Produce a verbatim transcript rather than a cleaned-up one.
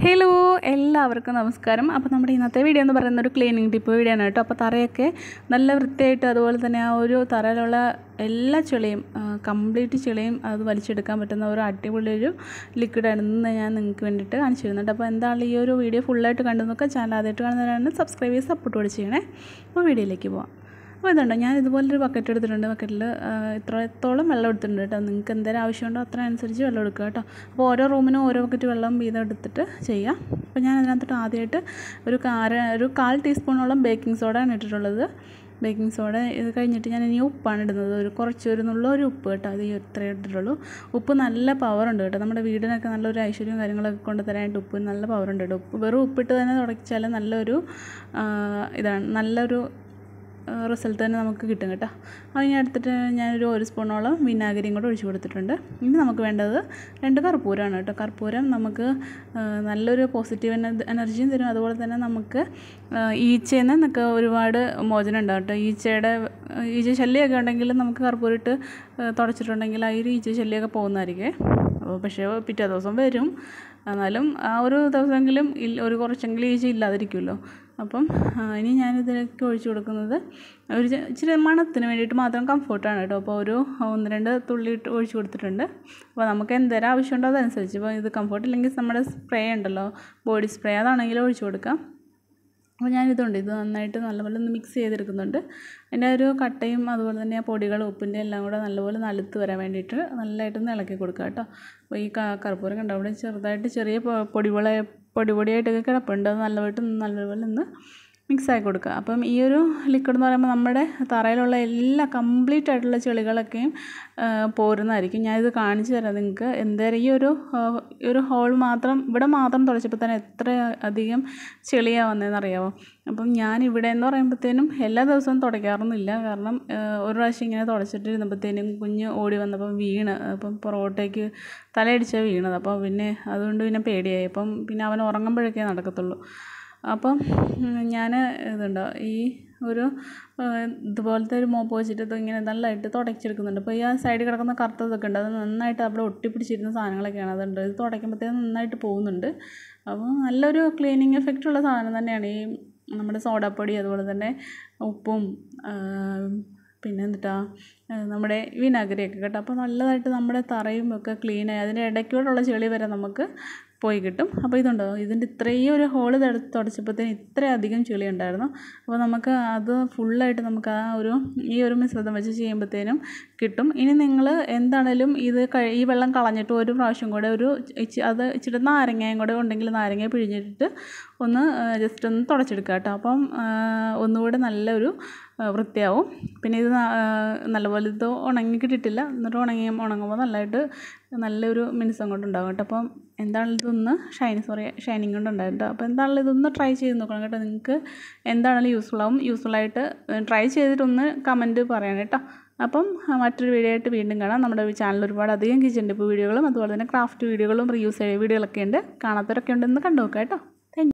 Hello എല്ലാവർക്കും നമസ്കാരം. അപ്പോൾ നമ്മുടെ ഇന്നത്തെ വീഡിയോ എന്ന് പറയുന്ന ഒരു ക്ലീനിങ് ടിപ്പ് വീഡിയോ ആണ് കേട്ടോ. അപ്പോൾ തറയൊക്കെ നല്ല വൃത്തിയായിട്ട് അതുപോലെ തന്നെ ആ ഒരു തറയിലുള്ള എല്ലാ ചെളിയും കംപ്ലീറ്റ് ചെളിയും അത് വലിച്ചെടുക്കാൻ പറ്റുന്ന ഒരു അടിപൊളി ഒരു ലിക്വിഡാണെന്ന് ഞാൻ നിങ്ങൾക്ക് വേണ്ടിയിട്ട് കാണിച്ചു തരുന്നുണ്ട്. അപ്പോൾ എന്താണ് ഈ ഒരു വീഡിയോ ഫുള്ളായിട്ട് കണ്ടു നോക്കുക. ചാനൽ ആദ്യമായിട്ട് കാണുന്നവരാണ് സബ്സ്ക്രൈബ് ചെയ്ത് സപ്പോർട്ട് കൂടി ചെയ്യണേ. അപ്പോൾ വീഡിയോയിലേക്ക് പോവാം. അപ്പോൾ ഇതുണ്ടോ, ഞാൻ ഇതുപോലൊരു ബക്കറ്റ് എടുത്തിട്ടുണ്ട്. ബക്കറ്റിൽ ഇത്രത്തോളം വെള്ളം എടുത്തിട്ടുണ്ട് കേട്ടോ. നിങ്ങൾക്ക് എന്തെങ്കിലും ആവശ്യമുണ്ടോ അത്ര അനുസരിച്ച് വെള്ളം എടുക്കുക കേട്ടോ. അപ്പോൾ ഓരോ റൂമിനും ഓരോ ബക്കറ്റ് വെള്ളം വീതം എടുത്തിട്ട് ചെയ്യാം. അപ്പോൾ ഞാൻ അതിനകത്തിട്ട് ആദ്യമായിട്ട് ഒരു കാര ഒരു കാൽ ടീസ്പൂണോളം ബേക്കിംഗ് സോഡയാണ് ഇട്ടിട്ടുള്ളത്. ബേക്കിംഗ് സോഡ ഇത് കഴിഞ്ഞിട്ട് ഞാൻ ഇനി ഉപ്പാണ് ഇടുന്നത്. ഒരു കുറച്ചൊരു നുള്ള ഒരു ഉപ്പ് കേട്ടോ. അത് ഈ ഇത്രയേ ഇട്ടിട്ടുള്ളൂ. ഉപ്പ് നല്ല പവറുണ്ട് കേട്ടോ. നമ്മുടെ വീടിനൊക്കെ നല്ലൊരു ഐശ്വര്യവും കാര്യങ്ങളൊക്കെ കൊണ്ട് തരാനായിട്ട് ഉപ്പ് നല്ല പവറുണ്ട് കേട്ടോ. ഉപ്പ് വെറും ഉപ്പിട്ട് തന്നെ തുടച്ചാൽ നല്ലൊരു ഇതാണ് നല്ലൊരു റിസൾട്ട് തന്നെ നമുക്ക് കിട്ടും കേട്ടോ. അതിന് എടുത്തിട്ട് ഞാനൊരു ഒരു സ്പൂണോളം വിനാഗിരിയും കൂടെ ഒഴിച്ച് കൊടുത്തിട്ടുണ്ട്. ഇനി നമുക്ക് വേണ്ടത് രണ്ട് കർപ്പൂരമാണ് കേട്ടോ. കർപ്പൂരം നമുക്ക് നല്ലൊരു പോസിറ്റീവ് എനർജിയും തരും. അതുപോലെ തന്നെ നമുക്ക് ഈച്ചയിൽ നിന്നൊക്കെ ഒരുപാട് മോചനം ഉണ്ടാവും കേട്ടോ. ഈച്ചയുടെ ഈച്ച ശല്യമൊക്കെ ഉണ്ടെങ്കിൽ നമുക്ക് കർപ്പൂരം ഇട്ട് തുടച്ചിട്ടുണ്ടെങ്കിൽ ആ ഒരു ഈച്ച ശല്യമൊക്കെ പോകുന്നതായിരിക്കും. അപ്പോൾ പക്ഷേ പിറ്റേ ദിവസം വരും, എന്നാലും ആ ഒരു ദിവസമെങ്കിലും ഒരു കുറച്ചെങ്കിലും ഈച്ച ഇല്ലാതിരിക്കുമല്ലോ. അപ്പം ഇനി ഞാനിതിലേക്ക് ഒഴിച്ച് കൊടുക്കുന്നത് ഒരു ഇച്ചിരി മണത്തിന് വേണ്ടിയിട്ട് മാത്രം കംഫർട്ടാണ് കേട്ടോ. അപ്പോൾ ഒരു ഒന്ന് രണ്ട് തുള്ളി ഇട്ട് ഒഴിച്ച് കൊടുത്തിട്ടുണ്ട്. അപ്പോൾ നമുക്ക് എന്തേരം ആവശ്യമുണ്ടോ അതനുസരിച്ച്. ഇപ്പോൾ ഇത് കംഫർട്ട് ഇല്ലെങ്കിൽ നമ്മുടെ സ്പ്രേ ഉണ്ടല്ലോ, ബോഡി സ്പ്രേ, അതാണെങ്കിലും ഒഴിച്ച് കൊടുക്കാം. അപ്പോൾ ഞാനിതുണ്ട് ഇത് നന്നായിട്ട് നല്ലപോലെ ഒന്ന് മിക്സ് ചെയ്തെടുക്കുന്നുണ്ട്. അതിൻ്റെ ഒരു കട്ടയും അതുപോലെ തന്നെ ആ പൊടികളും ഉപ്പിൻ്റെ എല്ലാം കൂടെ നല്ലപോലെ നലുത്ത് വരാൻ വേണ്ടിയിട്ട് നല്ലതായിട്ടൊന്ന് ഇളക്കി കൊടുക്കുക കേട്ടോ. അപ്പോൾ ഈ കർപ്പൂരം കണ്ട അവിടെ ചെറുതായിട്ട് ചെറിയ പൊടിപൊള പൊടി പൊടിയായിട്ടൊക്കെ കിടപ്പുണ്ട്. അത് നല്ലതായിട്ട് നല്ലപോലെ ഒന്ന് മിക്സാക്കി കൊടുക്കുക. അപ്പം ഈ ഒരു ലിക്വിഡ് എന്ന് പറയുമ്പോൾ നമ്മുടെ തറയിലുള്ള എല്ലാ കംപ്ലീറ്റ് ആയിട്ടുള്ള ചെളികളൊക്കെയും പോരുന്നതായിരിക്കും. ഞാനിത് കാണിച്ചു തരാം നിങ്ങൾക്ക്. എന്തായാലും ഈ ഒരു ഈ ഒരു ഹോൾ മാത്രം ഇവിടെ മാത്രം തുടച്ചപ്പോൾ തന്നെ എത്ര അധികം ചെളിയാണ് വന്നതെന്ന് അറിയാമോ. അപ്പം ഞാൻ ഇവിടെ എന്ന് പറയുമ്പോഴത്തേനും എല്ലാ ദിവസവും തുടയ്ക്കാറൊന്നുമില്ല. കാരണം ഒരു പ്രാവശ്യം ഇങ്ങനെ തുടച്ചിട്ടിരുന്നപ്പോഴത്തേനും കുഞ്ഞ് ഓടി വന്നപ്പം വീണ്, അപ്പം പുറകോട്ടേക്ക് തലയടിച്ചാൽ വീണത്. അപ്പോൾ പിന്നെ അതുകൊണ്ട് പിന്നെ പേടിയായി. അപ്പം പിന്നെ അവൻ ഉറങ്ങുമ്പോഴൊക്കെ നടക്കത്തുള്ളൂ. അപ്പം ഞാൻ ഇതുണ്ടോ ഈ ഒരു ഇതുപോലത്തെ ഒരു മോപ്പ് വെച്ചിട്ട് ഇത് ഇങ്ങനെ നല്ലതായിട്ട് തുടച്ചെടുക്കുന്നുണ്ട്. അപ്പോൾ ഈ ആ സൈഡിൽ കിടക്കുന്ന കറുത്തതൊക്കെ ഉണ്ട്, അത് നന്നായിട്ട് അവിടെ ഒട്ടിപ്പിടിച്ചിരുന്ന സാധനങ്ങളൊക്കെയാണ്. അതുണ്ട് ഇത് തുടയ്ക്കുമ്പോഴത്തേക്കും നന്നായിട്ട് പോകുന്നുണ്ട്. അപ്പോൾ നല്ലൊരു ക്ലീനിങ് എഫക്റ്റ് ഉള്ള സാധനം തന്നെയാണ് ഈ നമ്മുടെ സോഡാപ്പൊടി, അതുപോലെ തന്നെ ഉപ്പും പിന്നെ എന്നിട്ടാ നമ്മുടെ വിനാഗിരിയൊക്കെ കേട്ടോ. അപ്പോൾ നല്ലതായിട്ട് നമ്മുടെ തറയും ഒക്കെ ക്ലീനായി അതിൻ്റെ ഇടയ്ക്കൂടെയുള്ള ചെളി വരെ നമുക്ക് പോയി കിട്ടും. അപ്പോൾ ഇതുണ്ടോ, ഇതിൻ്റെ ഇത്രയും ഒരു ഹോള് തുടച്ചപ്പോഴത്തേന് ഇത്രയധികം ചെളി ഉണ്ടായിരുന്നു. അപ്പോൾ നമുക്ക് അത് ഫുള്ളായിട്ട് നമുക്ക് ആ ഒരു ഈ ഒരു മിശ്രിതം വെച്ച് ചെയ്യുമ്പോഴത്തേനും കിട്ടും. ഇനി നിങ്ങൾ എന്താണേലും ഇത് ഈ വെള്ളം കളഞ്ഞിട്ട് ഒരു പ്രാവശ്യം കൂടെ ഒരു അത് ഇച്ചിരി നാരങ്ങയും കൂടെ ഉണ്ടെങ്കിൽ നാരങ്ങ പിഴിഞ്ഞിട്ട് ഒന്ന് ജസ്റ്റ് ഒന്ന് തുടച്ചെടുക്കുക കേട്ടോ. അപ്പം ഒന്നുകൂടെ നല്ലൊരു വൃത്തിയാവും. പിന്നെ ഇത് നല്ലപോലെ ഇത് ഉണങ്ങി കിട്ടിയിട്ടില്ല, എന്നിട്ട് ഉണങ്ങി ഉണങ്ങുമ്പോൾ നല്ലതായിട്ട് നല്ലൊരു മിനുസം കൊണ്ടുണ്ടാകും കേട്ടോ. അപ്പം എന്താണെങ്കിലും ഇതൊന്ന് ഷൈനി സോറി ഷൈനിങ് കൊണ്ടുണ്ടാകും കേട്ടോ. അപ്പോൾ എന്താണെങ്കിലും ഇതൊന്ന് ട്രൈ ചെയ്ത് നോക്കണം കേട്ടോ. നിങ്ങൾക്ക് എന്താണെങ്കിലും യൂസ്ഫുൾ ആവും. യൂസ്ഫുള്ളായിട്ട് ട്രൈ ചെയ്തിട്ടൊന്ന് കമൻറ്റ് പറയണം കേട്ടോ. അപ്പം മറ്റൊരു വീഡിയോ ആയിട്ട് വീണ്ടും കാണാം. നമ്മുടെ ചാനൽ ഒരുപാട് അധികം കിച്ചൺ ടിപ്പ് വീഡിയോകളും അതുപോലെ തന്നെ ക്രാഫ്റ്റ് വീഡിയോകളും റീയൂസ് വീഡിയോകളൊക്കെ ഉണ്ട്. കാണാത്തവരൊക്കെ ഉണ്ടെന്ന് കണ്ടു നോക്കാം കേട്ടോ.